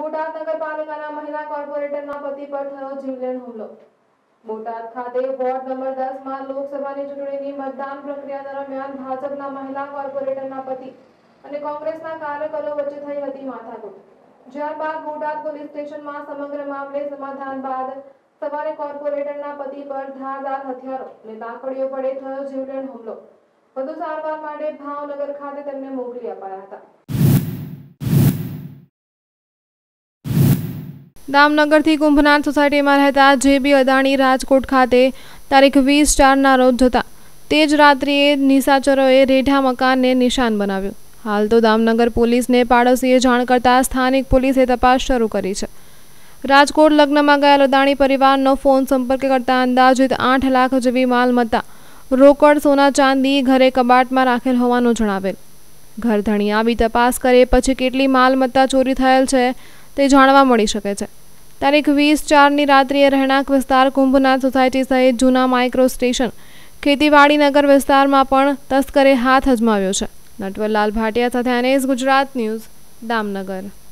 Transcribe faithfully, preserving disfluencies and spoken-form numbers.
બોટાદ નગરપાલિકાના મહિલા કોર્પોરેટરના પતિ પર થયો જીવલેણ હુમલો। બોટાદ ખાતે વોર્ડ નંબર દસ માં લોકસભાની ચૂંટણીની મતદાન પ્રક્રિયા દરમિયાન ભાજપના મહિલા કોર્પોરેટરના પતિ અને કોંગ્રેસના કાર્યકરો વચ્ચે થઈ હતી માથાકૂટ। ત્યારબાદ બોટાદ પોલીસ સ્ટેશનમાં સમગ્ર મામલે સમાધાન બાદ સવારે કોર્પોરેટરના પતિ પર ધારદાર હથિયારો અને લાકડીઓ વડે થયો જીવલેણ હુમલો। વધુ સારવાર માટે ભાવનગર ખાતે તેમને મોકલી અપાયા હતા। દામનગરથી કુંભનાથ સોસાયટીમાં રહેતા જેબી અદાણી રાજકોટ ખાતે તારીખ વીસ ચારના રોજ જતા તે જ રાત્રિએ નિશાચરોએ રેઢા મકાનને નિશાન બનાવ્યું। હાલ તો દામનગર પોલીસને પાડોશીએ જાણ કરતા સ્થાનિક પોલીસે તપાસ શરૂ કરી છે। રાજકોટ લગ્નમાં ગયેલ અદાણી પરિવારનો ફોન સંપર્ક કરતા અંદાજિત આઠ લાખ જેવી માલમત્તા રોકડ સોના ચાંદી ઘરે કબાટમાં રાખેલ હોવાનું જણાવેલ। ઘરધણી આવી તપાસ કરે પછી કેટલી માલમત્તા ચોરી થયેલ છે તે જાણવા મળી શકે છે। તારીખ વીસ ચારની રાત્રિએ રહેણાંક વિસ્તાર કુંભનાથ સોસાયટી સહિત જૂના માઇક્રો સ્ટેશન ખેતીવાડી નગર વિસ્તારમાં પણ તસ્કરે હાથ અજમાવ્યો છે। નટવરલાલ ભાટિયા સાથે એનએસ ગુજરાત ન્યૂઝ દામનગર।